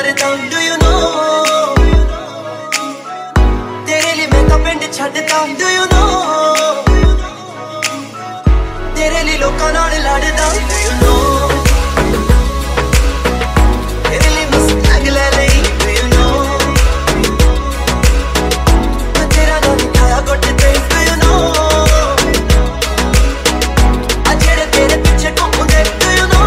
मारदा do you know तेरे लिए मैं तो पिंड छड्डदा do you know तेरे लिए लोकां नाल लड़दा do you know तेरे लिए मैं स्टैग ले लई do you know मैं तेरा नाम लिखाया गुट ते do you know आ जेड़े तेरे पीछे घूमदे do you know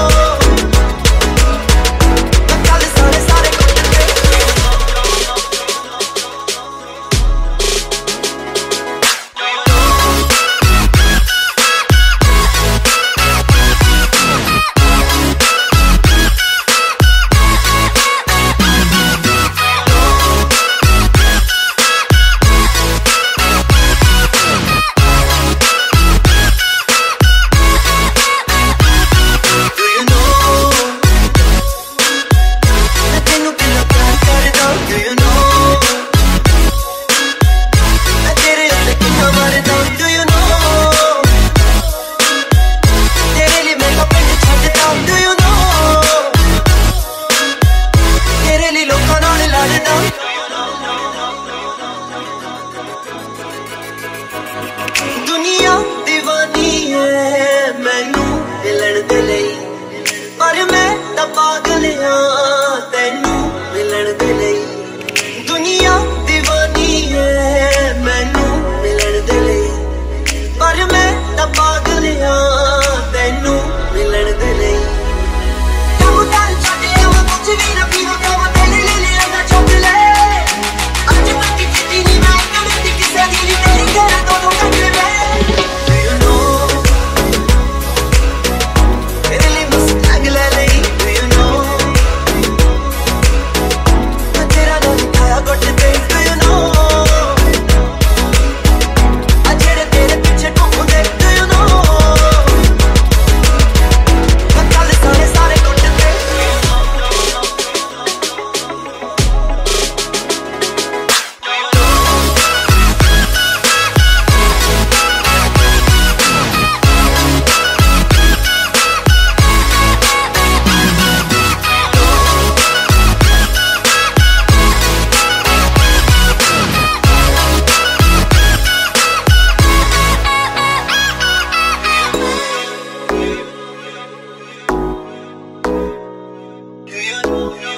दुनिया दीवानी है मैनू मिलन दे लई पर मैं तां पागल हां तैनू मिलन दे लई दुनिया दीवानी है मैनू मिलन दे लई पर मैं तां पागल हां तैनू मिलन दे लई काम कर छड्ड आवां कुछ भी ना पीवां काम तेरे ले लिया ना छड्ड ले अज पक्की चिट्ठी नी मैं कभी किसे दी नी तेरी घर दोनों कट ले Do you know?